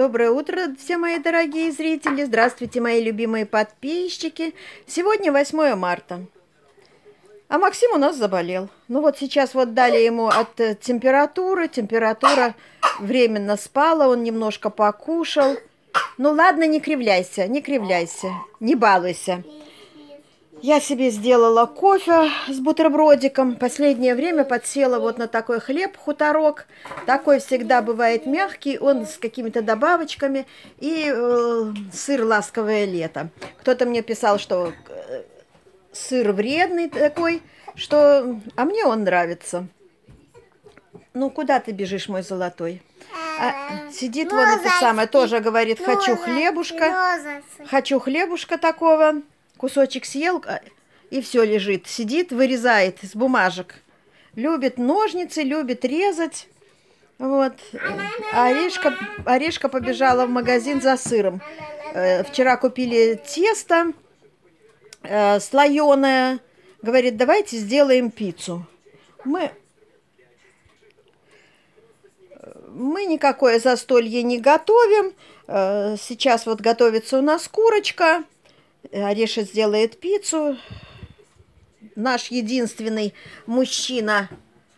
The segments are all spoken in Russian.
Доброе утро, все мои дорогие зрители. Здравствуйте, мои любимые подписчики. Сегодня 8 марта. А Максим у нас заболел. Ну вот сейчас вот дали ему от температуры. Температура временно спала, он немножко покушал. Ну ладно, не кривляйся, не кривляйся, не балуйся. Я себе сделала кофе с бутербродиком. Последнее время подсела вот на такой хлеб хуторок. Такой всегда бывает мягкий, он с какими-то добавочками. И сыр «Ласковое лето». Кто-то мне писал, что сыр вредный такой, что... А мне он нравится. Ну, куда ты бежишь, мой золотой? Сидит вон это самое, тоже говорит, хочу хлебушка. Хочу хлебушка такого. Кусочек съел, и все лежит. Сидит, вырезает из бумажек. Любит ножницы, любит резать. Вот. Орешка побежала в магазин за сыром. Вчера купили тесто слоеное. Говорит, давайте сделаем пиццу. Мы никакое застолье не готовим. Сейчас вот готовится у нас курочка. Ареша сделает пиццу. Наш единственный мужчина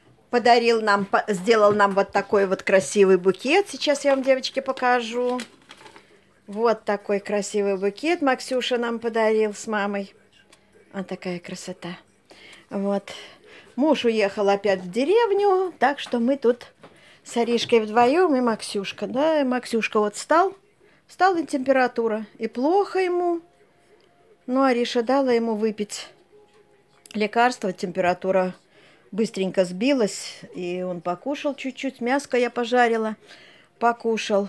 сделал нам вот такой вот красивый букет. Сейчас я вам, девочки, покажу. Вот такой красивый букет Максюша нам подарил с мамой. Вот такая красота. Вот. Муж уехал опять в деревню, так что мы тут с Аришкой вдвоем и Максюшка. Да, и Максюшка вот стала и температура. И плохо ему. Ну, Ариша дала ему выпить лекарство, температура быстренько сбилась, и он покушал чуть-чуть, мяско я пожарила, покушал.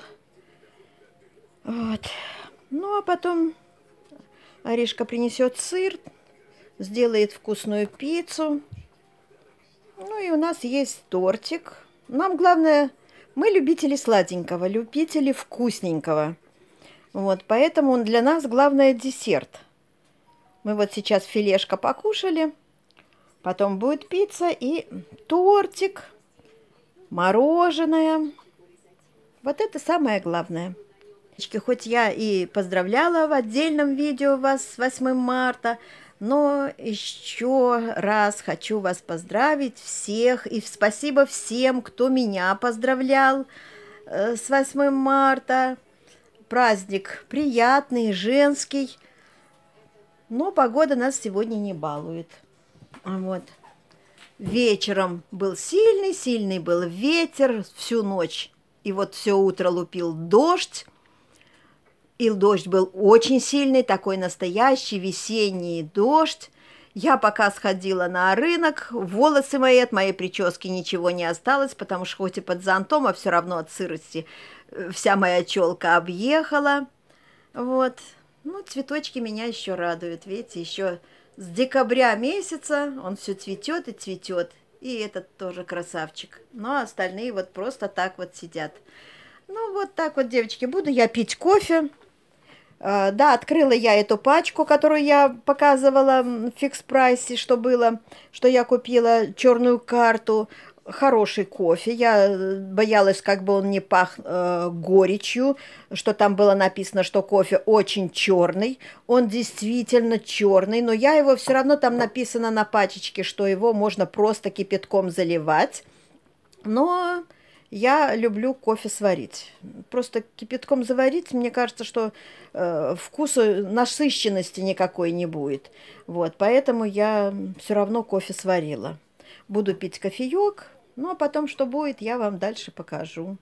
Вот. Ну, а потом Аришка принесет сыр, сделает вкусную пиццу. Ну, и у нас есть тортик. Нам главное, мы любители сладенького, любители вкусненького. Вот, поэтому для нас главное десерт. Мы вот сейчас филешка покушали, потом будет пицца и тортик, мороженое. Вот это самое главное. Хоть я и поздравляла в отдельном видео вас с 8 марта, но еще раз хочу вас поздравить всех. И спасибо всем, кто меня поздравлял с 8 марта. Праздник приятный, женский. Но погода нас сегодня не балует. Вот. Вечером был сильный был ветер всю ночь. И вот все утро лупил дождь. И дождь был очень сильный, такой настоящий весенний дождь. Я пока сходила на рынок, волосы мои, от моей прически ничего не осталось, потому что хоть и под зонтом, а все равно от сырости вся моя челка объехала. Вот. Ну, цветочки меня еще радуют. Видите, еще с декабря месяца он все цветет и цветет. И этот тоже красавчик. Но остальные вот просто так вот сидят. Ну, вот так вот, девочки, буду я пить кофе. Да, открыла я эту пачку, которую я показывала в фикс-прайсе, что было, что я купила черную карту. Хороший кофе. Я боялась, как бы он не пах горечью, что там было написано, что кофе очень черный. Он действительно черный, но я его все равно, там написано на пачечке, что его можно просто кипятком заливать. Но я люблю кофе сварить. Просто кипятком заварить, мне кажется, что вкуса, насыщенности никакой не будет. Вот, поэтому я все равно кофе сварила. Буду пить кофеек, ну а потом, что будет, я вам дальше покажу.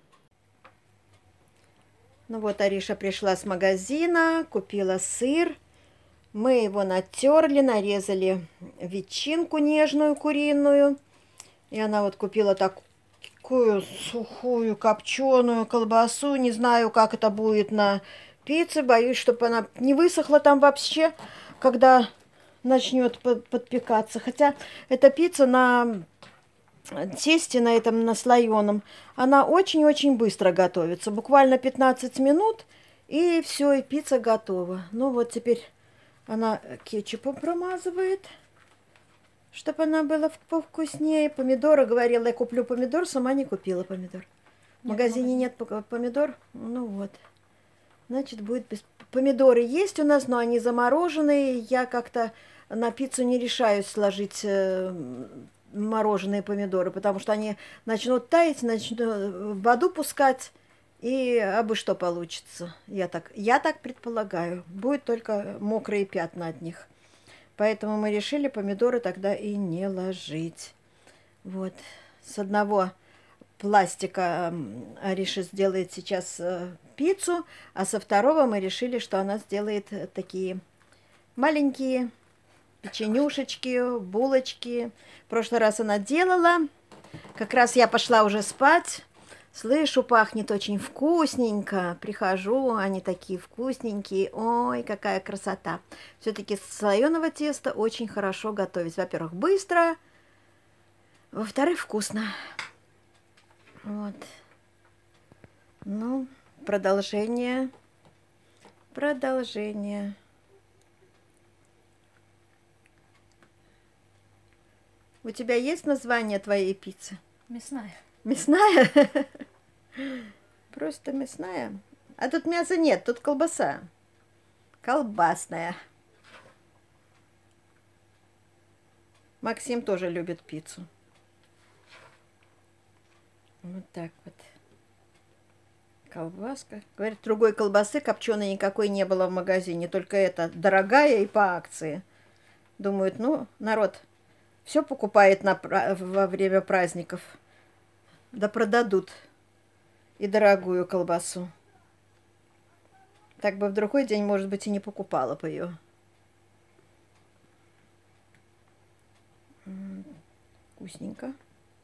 Ну вот, Ариша пришла с магазина, купила сыр. Мы его натерли, нарезали ветчинку нежную куриную. И она вот купила такую сухую копченую колбасу. Не знаю, как это будет на пицце. Боюсь, чтобы она не высохла там вообще, когда начнет подпекаться. Хотя эта пицца на тесте, на этом наслоенном, она очень-очень быстро готовится. Буквально 15 минут, и все, и пицца готова. Ну вот теперь она кетчупом промазывает, чтобы она была повкуснее. Помидоры, говорила, я куплю помидор, сама не купила помидор. В магазине нет помидор, ну вот. Значит, будет без... Помидоры есть у нас, но они замороженные. Я как-то на пиццу не решаюсь сложить мороженые помидоры, потому что они начнут таять, начнут в воду пускать, и абы что получится. Я так предполагаю. Будет только мокрые пятна от них. Поэтому мы решили помидоры тогда и не ложить. Вот. С одного пластика Ариша сделает сейчас пиццу, а со второго мы решили, что она сделает такие маленькие печенюшечки, булочки. В прошлый раз она делала. Как раз я пошла уже спать. Слышу, пахнет очень вкусненько. Прихожу, они такие вкусненькие. Ой, какая красота. Все-таки слоеного теста очень хорошо готовить. Во-первых, быстро. Во-вторых, вкусно. Вот. Ну, продолжение. Продолжение. У тебя есть название твоей пиццы? Мясная. Мясная? Просто мясная. А тут мяса нет, тут колбаса. Колбасная. Максим тоже любит пиццу. Вот так вот. Колбаска. Говорят, другой колбасы копченой никакой не было в магазине, только эта дорогая и по акции. Думают, ну, народ все покупает во время праздников. Да продадут и дорогую колбасу. Так бы в другой день, может быть, и не покупала бы ее. Вкусненько.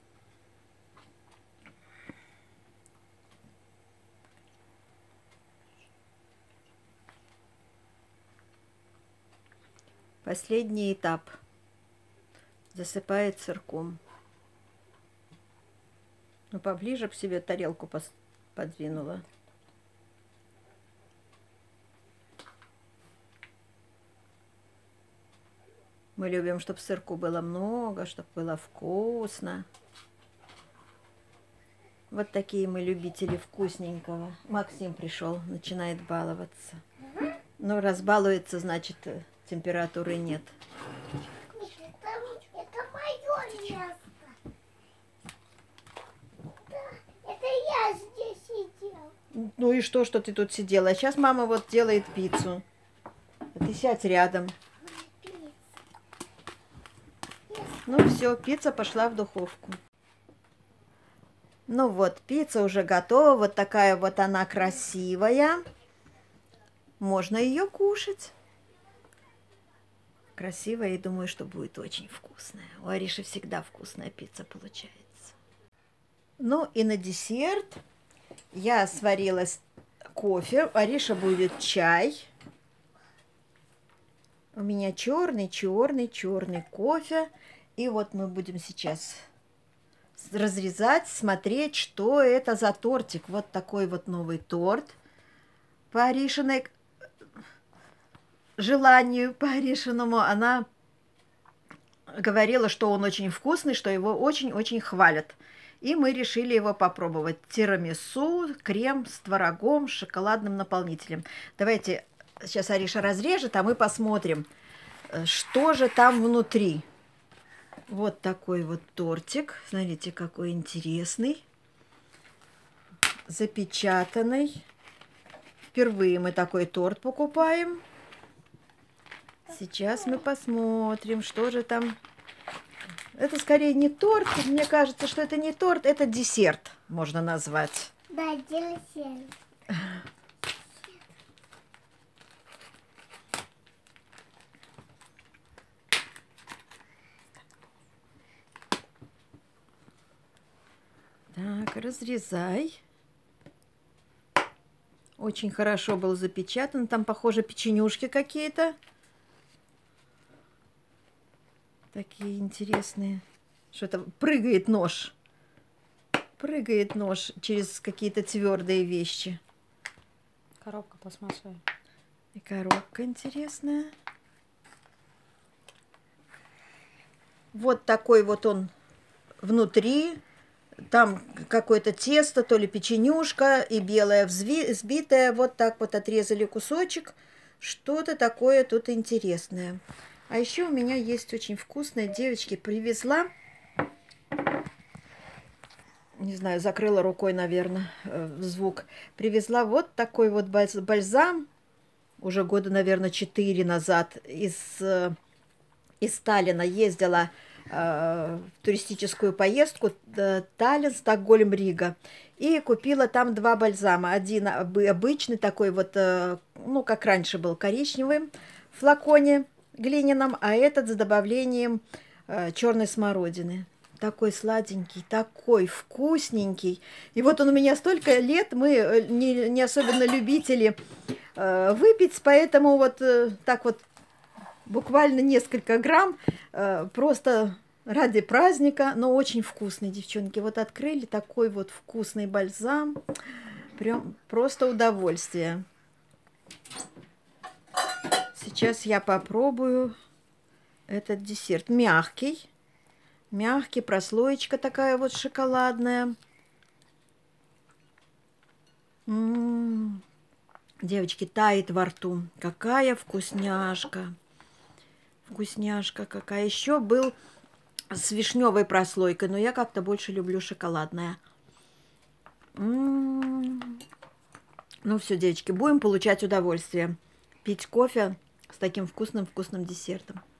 Последний этап. Засыпает сырком. Ну, поближе к себе тарелку подвинула. Мы любим, чтобы сырку было много, чтобы было вкусно. Вот такие мы любители вкусненького. Максим пришел, начинает баловаться. Ну, раз балуется, значит, температуры нет. Это мое место. Это я здесь сидел. Ну и что ты тут сидела? Сейчас мама вот делает пиццу. А ты сядь рядом. Ну все, пицца пошла в духовку. Ну вот, пицца уже готова. Вот такая вот она красивая. Можно ее кушать. Красивая, и думаю, что будет очень вкусная. У Ариши всегда вкусная пицца получается. Ну и на десерт я сварила кофе. У Ариша будет чай. У меня черный кофе. И вот мы будем сейчас разрезать, смотреть, что это за тортик. Вот такой вот новый торт по Аришиной желанию, по Аришиному. Она говорила, что он очень вкусный, что его очень-очень хвалят. И мы решили его попробовать. Тирамису, крем с творогом, с шоколадным наполнителем. Давайте сейчас Ариша разрежет, а мы посмотрим, что же там внутри. Вот такой вот тортик. Смотрите, какой интересный. Запечатанный. Впервые мы такой торт покупаем. Сейчас мы посмотрим, что же там. Это скорее не торт. Мне кажется, что это не торт, это десерт, можно назвать. Да, десерт. Так, разрезай. Очень хорошо был запечатан. Там, похоже, печенюшки какие-то. Такие интересные. Что-то прыгает нож. Прыгает нож через какие-то твердые вещи. Коробка пластмассовая. И коробка интересная. Вот такой вот он внутри. Там какое-то тесто, то ли печенюшка, и белое взбитое. Вот так вот отрезали кусочек. Что-то такое тут интересное. А еще у меня есть очень вкусная, девочки, привезла. Не знаю, закрыла рукой, наверное, звук. Привезла вот такой вот бальзам. Уже года, наверное, 4 назад из Таллина ездила в туристическую поездку Таллин, Стокгольм, Рига. И купила там 2 бальзама. Один обычный такой вот, ну, как раньше был, коричневый в флаконе глиняном, а этот с добавлением черной смородины. Такой сладенький, такой вкусненький. И вот он у меня столько лет, мы не особенно любители выпить, поэтому вот так вот буквально несколько грамм, просто ради праздника, но очень вкусный, девчонки. Вот открыли такой вот вкусный бальзам, прям просто удовольствие. Сейчас я попробую этот десерт. Мягкий, прослоечка такая вот шоколадная. Девочки, тает во рту. Какая вкусняшка. Вкусняшка какая. Еще был с вишневой прослойкой, но я как-то больше люблю шоколадное. Ну все, девочки, будем получать удовольствие. Пить кофе с таким вкусным десертом.